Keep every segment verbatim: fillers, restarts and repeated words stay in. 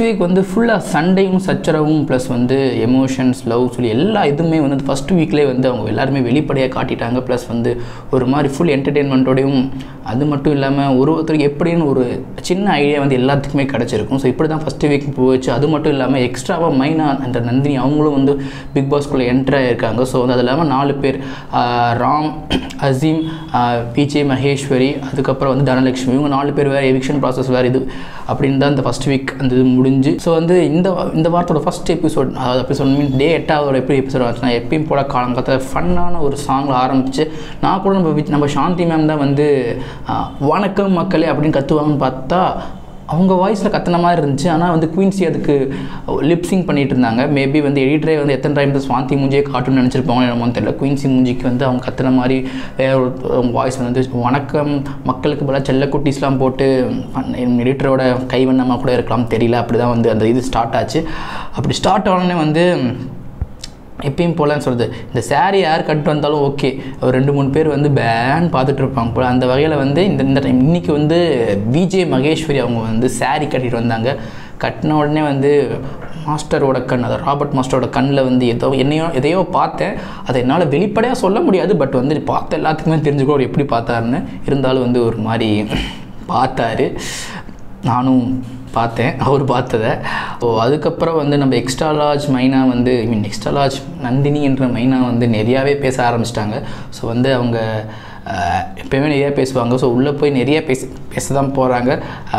Week வந்து ஃபுல்லாக சண்டையும் சச்சரவும் ப்ளஸ் வந்து எமோஷன்ஸ் லவ் சொல்லி எல்லா இதுவுமே வந்து ஃபஸ்ட் வீக்லேயே வந்து அவங்க எல்லாருமே வெளிப்படையாக காட்டிட்டாங்க. ப்ளஸ் வந்து ஒரு மாதிரி ஃபுல் என்டர்டெயின்மெண்ட்டோடையும் அது மட்டும் இல்லாமல் ஒரு ஒருத்தருக்கு எப்படின்னு ஒரு சின்ன ஐடியா வந்து எல்லாத்துக்குமே கிடச்சிருக்கும். ஸோ இப்படி தான் ஃபஸ்ட்டு வீக் போச்சு. அது மட்டும் இல்லாமல் எக்ஸ்ட்ராவாக மைனா அந்த நந்தினி அவங்களும் வந்து பிக் பாஸ்குள்ளே என்ட்ரு ஆகியிருக்காங்க. ஸோ வந்து அது இல்லாமல் நாலு பேர் ராம், அசீம், விஜய், மகேஸ்வரி, அதுக்கப்புறம் வந்து தனலக்ஷ்மி, இவங்க நாலு பேர் வேறு எவிக்ஷன் ப்ராசஸ் வேறு இது அப்படின்னு தான் இந்த ஃபஸ்ட் வீக் அந்த இது முடிஞ்சு. ஸோ வந்து இந்த இந்த வாரத்தோட ஃபஸ்ட் எபிசோட், அதாவது எபிசோட் மீன் டே எட்டாவது எப்படி எபிசோட் ஆச்சுன்னா எப்பயும் போல காலங்காலத்தில் ஃபன்னான ஒரு சாங்கில் ஆரம்பிச்சு நான் கூட நம்ம நம்ம சாந்தி மேம் தான் வந்து வணக்கம் மக்களே அப்படின்னு கற்றுவாங்கன்னு பார்த்தா அவங்க வாய்ஸில் கத்துன மாதிரி இருந்துச்சு. ஆனால் வந்து குவீன்சி அதுக்கு லிப்ஸிங் பண்ணிகிட்டு இருந்தாங்க. மேபி வந்து எடிட்டரே வந்து எத்தனை டைம் தான் ஸ்வாந்தி மூஞ்சியே காட்டுன்னு நினச்சிருப்பாங்க என்னமோன்னு தெரியல. குவீன்சி மூஞ்சிக்கு வந்து அவங்க கத்துன மாதிரி வேற ஒரு வாய்ஸ் வந்து வணக்கம் மக்களுக்கு பதிலாக செல்ல குட்டீஸ்லாம் போட்டு எடிட்டரோட கைவண்ணமாக கூட இருக்கலாம் தெரியல. அப்படி தான் வந்து அந்த இது ஸ்டார்ட் ஆச்சு. அப்படி ஸ்டார்ட் ஆனோடனே வந்து எப்பயும் போலன்னு சொல்கிறது இந்த சாரீ யார் கட்டு வந்தாலும் ஓகே ஒரு ரெண்டு மூணு பேர் வந்து பேன் பார்த்துட்டு இருப்பாங்க போல். அந்த வகையில் வந்து இந்த இந்த டைம் இன்றைக்கி வந்து விஜய் மகேஸ்வரி அவங்க வந்து சாரீ கட்டிட்டு வந்தாங்க. கட்டின உடனே வந்து மாஸ்டரோட கண், அதாவது ராபர்ட் மாஸ்டரோட கண்ணில் வந்து ஏதோ என்னையோ எதையோ பார்த்தேன். அதை என்னால் வெளிப்படையாக சொல்ல முடியாது. பட் வந்து பார்த்த எல்லாத்துக்குமே தெரிஞ்சுக்கோ அவர் எப்படி பார்த்தாருன்னு. இருந்தாலும் வந்து ஒரு மாதிரி பார்த்தாரு, நானும் பார்த்தேன் அவர் பார்த்ததை. ஸோ அதுக்கப்புறம் வந்து நம்ம எக்ஸ்ட்ரா லார்ஜ் மைனா வந்து I mean extra large Nandini என்ற மைனா வந்து நிறையாவே பேச ஆரம்பிச்சிட்டாங்க. ஸோ வந்து அவங்க எப்போயுமே நிறையா பேசுவாங்க. ஸோ உள்ளே போய் நிறைய பேச பேச தான் போகிறாங்க.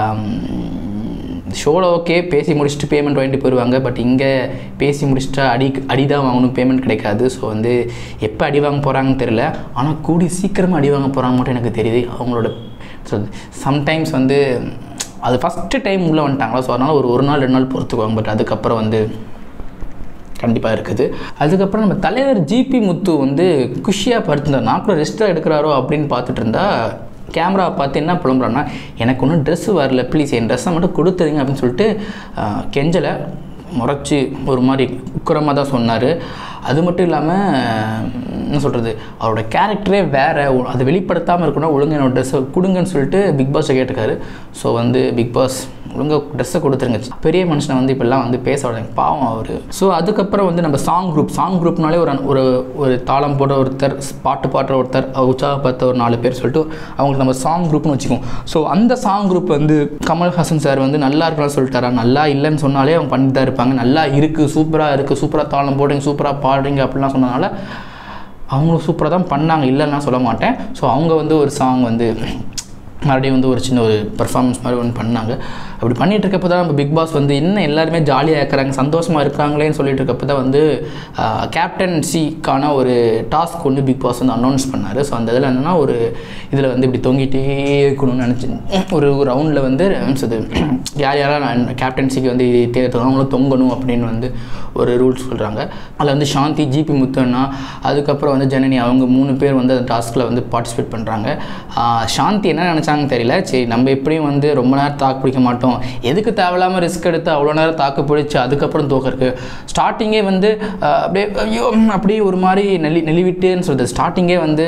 ஷோவில் ஓகே பேசி முடிச்சுட்டு பேமெண்ட் வாங்கிட்டு போயிடுவாங்க. பட் இங்கே பேசி முடிச்சுட்டா அடி அடி தான் வாங்கணும், பேமெண்ட் கிடைக்காது. ஸோ வந்து எப்போ அடி வாங்க போகிறாங்கன்னு தெரியல. ஆனால் கூடி சீக்கிரமாக அடி வாங்க போகிறாங்க மட்டும் எனக்கு தெரியுது அவங்களோட. ஸோ சம்டைம்ஸ் வந்து அது ஃபஸ்ட்டு டைம் உள்ளே வந்துட்டாங்களா, ஸோ அதனால் ஒரு ஒரு நாள் ரெண்டு நாள் பொறுத்துக்குவாங்க. பட் அதுக்கப்புறம் வந்து கண்டிப்பாக இருக்குது. அதுக்கப்புறம் நம்ம தலைவர் ஜிபி முத்து வந்து குஷியாக படுத்திருந்தார். நான் கூட ரெஸ்ட்டாக எடுக்கிறாரோ அப்படின்னு பார்த்துட்டு இருந்தா கேமராவை பார்த்து என்ன புலம்புறான்னா எனக்கு ஒன்றும் ட்ரெஸ்ஸு வரல, ப்ளீஸ் என் ட்ரெஸ்ஸை மட்டும் கொடுத்துருங்க அப்படின்னு சொல்லிட்டு கெஞ்சலை முறைச்சி ஒரு மாதிரி உக்கரமாக தான் சொன்னார். அது மட்டும் இல்லாமல் என்ன சொல்கிறது அவரோட கேரக்டரே வேறு, அதை வெளிப்படுத்தாமல் இருக்கணும், ஒழுங்கு என்னோட ட்ரெஸ்ஸை கொடுங்கன்னு சொல்லிட்டு பிக் பாஸை கேட்டுக்காரு. ஸோ வந்து பிக் பாஸ் ஒழுங்காக ட்ரெஸ்ஸை கொடுத்துருங்க, பெரிய மனுஷனை வந்து இப்போல்லாம் வந்து பேச விடாங்க பாவம் அவர். ஸோ அதுக்கப்புறம் வந்து நம்ம சாங் குரூப் சாங் குரூப்னாலே ஒரு ஒரு ஒரு தாளம் போட்ட ஒருத்தர், பாட்டு பாடுற ஒருத்தர், உற்சாகப்படுத்த ஒரு நாலு பேர் சொல்லிட்டு அவங்களுக்கு நம்ம சாங் குரூப்னு வச்சுக்கோம். ஸோ அந்த சாங் குரூப் வந்து கமல்ஹாசன் சார் வந்து நல்லா இருக்கலாம்னு சொல்லிட்டாரா, நல்லா இல்லைன்னு சொன்னாலே அவங்க பண்ணிட்டு தான் இருப்பாங்க. நல்லா இருக்குது, சூப்பராக இருக்குது, சூப்பராக தாளம் போடுறீங்க, சூப்பராக பாடுறீங்க அப்படிலாம் சொன்னதுனால அவங்களும் சூப்பராக தான் பண்ணாங்க, இல்லைன்னா சொல்ல மாட்டேன். ஸோ அவங்க வந்து ஒரு சாங் வந்து மறுபடியும் வந்து ஒரு சின்ன ஒரு பர்ஃபார்மன்ஸ் மாதிரி ஒன்று பண்ணாங்க. அப்படி பண்ணிகிட்டு இருக்கப்போ தான் நம்ம பிக் பாஸ் வந்து இன்னும் எல்லாருமே ஜாலியாக இருக்கிறாங்க, சந்தோஷமாக இருக்காங்களேன்னு சொல்லிட்டு இருக்கப்போ தான் வந்து கேப்டன்சிக்கான ஒரு டாஸ்க் ஒன்று பிக் பாஸ் வந்து அனௌன்ஸ் பண்ணார். ஸோ அந்த இதில் என்னென்னா ஒரு இதில் வந்து இப்படி தொங்கிட்டே இருக்கணும்னு நினச்சி ஒரு ரவுண்டில் வந்து அது யார் யாரெல்லாம் கேப்டன்சிக்கு வந்து தேர்தல் அவங்களும் தொங்கணும் அப்படின்னு வந்து ஒரு ரூல்ஸ் சொல்கிறாங்க. அதில் வந்து சாந்தி, ஜிபி முத்துன்னா, அதுக்கப்புறம் வந்து ஜனனி, அவங்க மூணு பேர் வந்து அந்த டாஸ்கில் வந்து பார்ட்டிசிபேட் பண்ணுறாங்க. சாந்தி என்ன நினச்சாங்க தெரியல, சரி நம்ம எப்படியும் வந்து ரொம்ப நேரம் தாக்கு பிடிக்க மாட்டோம், எதுக்கு தேவையில்லாமல் ரிஸ்க் எடுத்து அவ்வளோ நேரம் தாக்கு பிடிச்சி அதுக்கப்புறம் தோக்கருக்கு. ஸ்டார்டிங்கே வந்து அப்படியே ஐயோ அப்படியே ஒரு மாதிரி நெளி நெளிவிட்டுன்னு சொல்கிறது. ஸ்டார்டிங்கே வந்து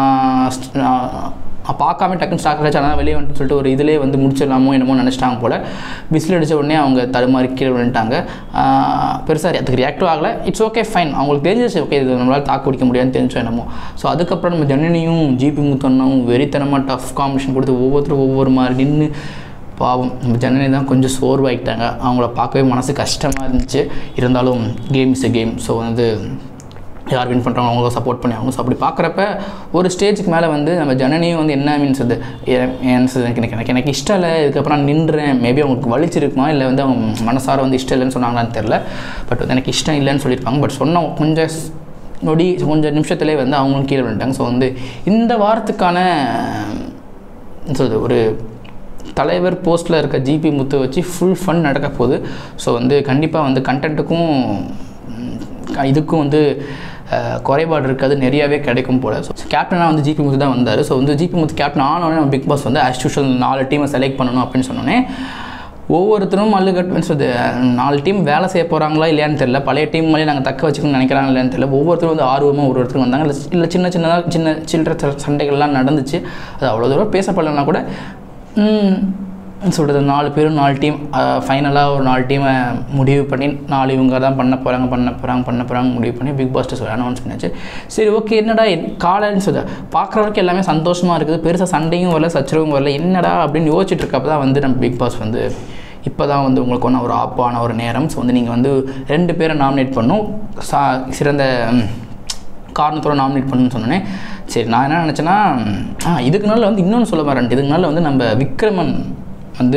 பார்க்காம டக்குன்னு ஸ்டாக் ஆச்சு, ஆனால் வெளியே வந்துட்டு சொல்லிட்டு ஒரு இதிலே வந்து முடிச்சிடலாமோ என்னமோ நினச்சிட்டாங்க போல். விசில் அடித்த உடனே அவங்க தடுமாறி கீழே வந்துட்டாங்க. பெருசாக அதுக்கு ரியாக்டிவ் ஆகலை. இட்ஸ் ஓகே ஃபைன், அவங்களுக்கு தெரிஞ்சிச்சு ஓகே இது நம்மளால் தாக்கு பிடிக்க முடியாதுன்னு தெரிஞ்சோ என்னமோ. ஸோ அதுக்கப்புறம் நம்ம ஜனனியும் ஜிபி முத்தனும் வெறித்தனமாக டஃப் காம்படிஷன் கொடுத்து ஒவ்வொருத்தரும் ஒவ்வொரு மாதிரி நின்று பாவம் நம்ம ஜனனி தான் கொஞ்சம் சோர்வாகிட்டாங்க. அவங்கள பார்க்கவே மனசு கஷ்டமாக இருந்துச்சு. இருந்தாலும் game is a game. So வந்து யார் வின் பண்ணுறாங்க அவங்கள சப்போர்ட் பண்ணி ஆகணும். ஸோ அப்படி பார்க்குறப்ப ஒரு ஸ்டேஜுக்கு மேலே வந்து நம்ம ஜனனியும் வந்து என்ன மீன்ஸ் அது எனக்கு எனக்கு எனக்கு இஷ்டம் இல்லை, இதுக்கப்புறம் நான் நின்றேன். மேபி அவங்களுக்கு வலிச்சிருக்குமா இல்லை வந்து அவங்க மனசார வந்து இஷ்டம் இல்லைன்னு சொன்னாங்களான்னு தெரில. பட் வந்து எனக்கு இஷ்டம் இல்லைன்னு சொல்லியிருப்பாங்க. பட் சொன்ன கொஞ்சம் நொடி கொஞ்சம் நிமிஷத்துலேயே வந்து அவங்களும் கீழே வந்துட்டாங்க. ஸோ வந்து இந்த வாரத்துக்கான சொல்லுது ஒரு தலைவர் போஸ்ட்டில் இருக்க ஜிபி முத்து வச்சு ஃபுல் ஃபன் நடக்க போகுது. ஸோ வந்து கண்டிப்பாக வந்து கண்டென்ட்டுக்கும் இதுக்கும் வந்து குறைபாடு இருக்காது, நிறையாவே கிடைக்கும் போல். ஸோ கேப்டனாக வந்து ஜிபி முத்து தான் வந்தார். ஸோ வந்து ஜிபி முத்து கேப்டன் ஆனோடனே நம்ம பிக் பாஸ் வந்து ஆஸ் யூஷுவல் நாலு டீமை செலக்ட் பண்ணணும் அப்படின்னு சொன்னோன்னே ஒவ்வொருத்தரும் மல்லுக்கட்டுன்னு சொல்லுது. நாலு டீம் வேலை செய்ய போகிறாங்களா இல்லையான்னு தெரியல, பழைய டீம் மேலே நாங்கள் தக்க வச்சுக்கணும்னு நினைக்கிறாங்க இல்லையான்னு தெரியல. ஒவ்வொருத்தரும் வந்து ஆர்வமாக ஒரு ஒருத்தரும் வந்தாங்க. இல்லை இல்லை சின்ன சின்னதாக சின்ன சில்லற சண்டைகள்லாம் நடந்துச்சு. அது அவ்வளோ தூரம் பேசப்படலைன்னா கூட சொல்கிறது நாலு பேரும் நாலு டீம் ஃபைனலாக ஒரு நாலு டீமை முடிவு பண்ணி நாலு இவங்க தான் பண்ண போகிறாங்க பண்ண போகிறாங்க பண்ண போகிறாங்க முடிவு பண்ணி பிக் பாஸ்டர் சொல்லி அனௌன்ஸ் பண்ணியாச்சு. சரி ஓகே என்னடா காலைன்னு சொல்ல பார்க்குறவருக்கு எல்லாமே சந்தோஷமாக இருக்குது, பெருசாக சண்டையும் வரல சச்சரவும் வரல, என்னடா அப்படின்னு யோசிச்சுட்டு இருக்கப்போ தான் வந்து நம்ம பிக் பாஸ் வந்து இப்போ தான் வந்து உங்களுக்கு ஒன்று ஒரு ஆப்பான ஒரு நேரம். ஸோ வந்து நீங்கள் வந்து ரெண்டு பேரை நாமினேட் பண்ணணும், சா சிறந்த காரணத்தோடு நாமினேட் பண்ணணும்னு சொன்னேன். சரி நான் என்ன நினச்சேன்னா ஆ இதுக்கு நாளில் வந்து இன்னொன்று சொல்ல வரேன்ட்டு இதுக்கு நாளில் வந்து நம்ம விக்ரமன் வந்து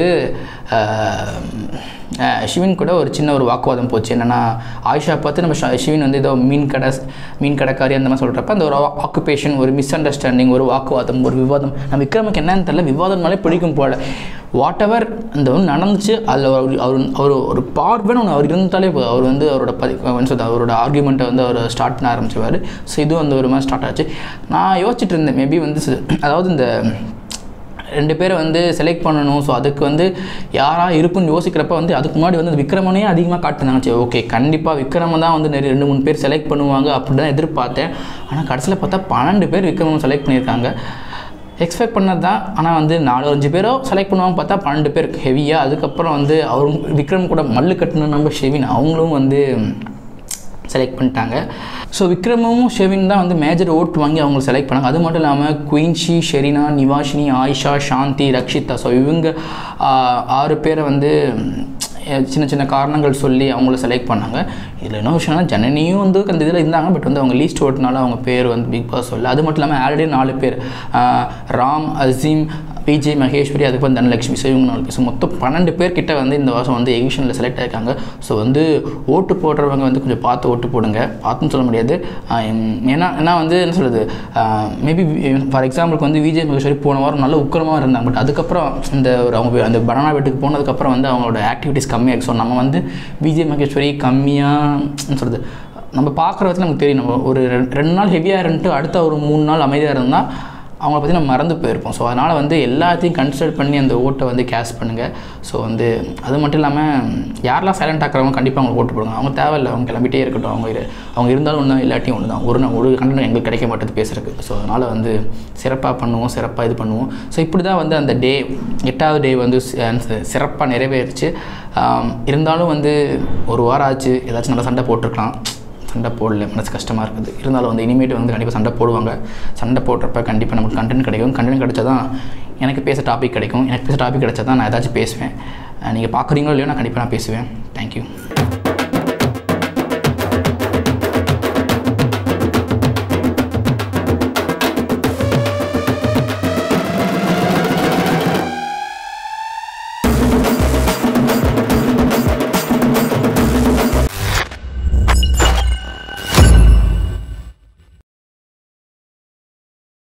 ஷிவின் கூட ஒரு சின்ன ஒரு வாக்குவாதம் போச்சு. என்னென்னா ஆயிஷா பார்த்து நம்ம ஷிவின் வந்து ஏதோ மீன் கடை மீன் கடைக்காரி அந்த மாதிரி சொல்கிறப்ப அந்த ஒரு ஆக்குபேஷன் ஒரு மிஸ் அண்டர்ஸ்டாண்டிங் ஒரு வாக்குவாதம் ஒரு விவாதம் நம்ம விக்ரமுக்கு என்னன்னு தெரியல, விவாதம்னாலே பிடிக்கும் போல வாட் எவர் அந்த ஒன்று நடந்துச்சு. அதில் அவர் அவர் அவர் ஒரு பார்வைன்னு ஒன்று அவர் இருந்தாலே அவர் வந்து அவரோட பதி அவரோட ஆர்கியூமெண்ட்டை வந்து அவர் ஸ்டார்ட் பண்ண ஆரம்பிச்சுவார். ஸோ இதுவும் வந்து ஒரு மாதிரி ஸ்டார்ட் ஆச்சு. நான் யோசிச்சுட்டு இருந்தேன் மேபி வந்து அதாவது இந்த ரெண்டு பேரை வந்து செலக்ட் பண்ணணும். ஸோ அதுக்கு வந்து யாராக இருக்குன்னு யோசிக்கிறப்ப வந்து அதுக்கு முன்னாடி வந்து விக்ரமனே அதிகமாக காட்டுனாங்க. சரி ஓகே கண்டிப்பாக விக்ரமன் தான் வந்து நிறைய ரெண்டு மூணு பேர் செலக்ட் பண்ணுவாங்க அப்படி தான் எதிர்பார்த்தேன். ஆனால் கடைசியில் பார்த்தா பன்னெண்டு பேர் விக்ரமன் செலக்ட் பண்ணியிருக்காங்க. எக்ஸ்பெக்ட் பண்ணது தான். ஆனால் வந்து நாலு அஞ்சு பேரோ செலக்ட் பண்ணுவாங்க பார்த்தா பன்னெண்டு பேர் ஹெவியாக. அதுக்கப்புறம் வந்து அவரும் விக்ரம் கூட மல்லு கட்டணும் நம்ம ஷெவின் அவங்களும் வந்து செலக்ட் பண்ணிட்டாங்க. ஸோ விக்ரமும் ஷெவின் தான் வந்து மேஜர் ஓட்டு வாங்கி அவங்க செலக்ட் பண்ணாங்க. அது மட்டும் இல்லாமல் குயின்சி ஷெரினா நிவாஷினி ஆயிஷா ஷாந்தி ரக்ஷிதா ஸோ இவங்க ஆறு பேரை வந்து சின்ன சின்ன காரணங்கள் சொல்லி அவங்கள செலக்ட் பண்ணாங்க. இதில் என்ன விஷயம்னா ஜனனியும் வந்து அந்த இதில் இருந்தாங்க, பட் வந்து அவங்க லீஸ்ட் ஓட்டுனால அவங்க பேர் வந்து பிக் பாஸ் சொல்லல. அது மட்டும் இல்லாமல் ஆல்ரெடி நாலு பேர் ராம் அசீம் விஜய் மகேஸ்வரி அதுக்கப்புறம் தனலக்ஷ்மி ஸோ இவங்க நாலு பேர் ஸோ மொத்தம் பன்னெண்டு பேர் கிட்ட வந்து இந்த வருஷம் வந்து எவிஷனில் செலக்ட் ஆகிருக்காங்க. ஸோ வந்து ஓட்டு போடுறவங்க வந்து கொஞ்சம் பார்த்து ஓட்டு போடுங்க, பார்த்துன்னு சொல்ல முடியாது. ஏன்னா ஏன்னா வந்து என்ன சொல்கிறது மேபி ஃபார் எக்ஸாம்பிளுக்கு வந்து விஜய் மகேஸ்வரி போன வாரம் நல்ல உக்கிரமாக இருந்தாங்க. பட் அதுக்கப்புறம் இந்த ஒரு அவங்க அந்த பனானா வீட்டுக்கு போனதுக்கப்புறம் வந்து அவங்களோட ஆக்டிவிட்டீஸ் கம்மியாக. ஸோ நம்ம வந்து விஜய் மகேஸ்வரி கம்மியாக சொல்கிறது நம்ம பார்க்குற விதத்தில் நமக்கு தெரியும். நம்ம ஒரு ரெண்டு நாள் ஹெவியாக இருந்துட்டு அடுத்த ஒரு மூணு நாள் அமைதியாக இருந்தால் அவங்கள பற்றி நம்ம மறந்து போயிருப்போம். ஸோ அதனால் வந்து எல்லாத்தையும் கன்சிடர் பண்ணி அந்த ஓட்டை வந்து கேஷ் பண்ணுங்கள். ஸோ வந்து அது மட்டும் இல்லாமல் யாரெல்லாம் சைலண்ட் ஆக்குறவங்க கண்டிப்பாக அவங்களுக்கு ஓட்டு போடுங்க. அவங்க தேவையில்லை, அவங்க கிளம்பிட்டே இருக்கட்டும். அவங்க அவங்க இருந்தாலும் ஒன்று இல்லாட்டியும் ஒன்று தான். ஒரு ஒரு கண்டனம் எங்களுக்கு கிடைக்க மாட்டேது பேசுகிறதுக்கு. ஸோ அதனால் வந்து சிறப்பாக பண்ணுவோம், சிறப்பாக இது பண்ணுவோம். ஸோ இப்படி தான் வந்து அந்த டே எட்டாவது டே வந்து சிறப்பாக நிறைவேறிச்சு. இருந்தாலும் வந்து ஒரு வாரம் ஆச்சு, ஏதாச்சும் நல்லா சண்டை போட்டிருக்கலாம். சண்டை போடல, மனசு கஷ்டமாக இருக்குது. இருந்தாலும் வந்து இனிமேட்டு வந்து கண்டிப்பாக சண்டை போடுவாங்க. சண்டை போடுறப்ப கண்டிப்பாக நமக்கு கண்டென்ட் கிடைக்கும். கண்டென்ட் கிடைச்சா தான் எனக்கு பேச டாபிக் கிடைக்கும். எனக்கு பேச டாபிக் கிடைச்சா தான் நான் ஏதாச்சும் பேசுவேன். நீங்கள் பார்க்குறீங்களோ இல்லையோ நான் கண்டிப்பாக நான் பேசுவேன். தேங்க்யூ.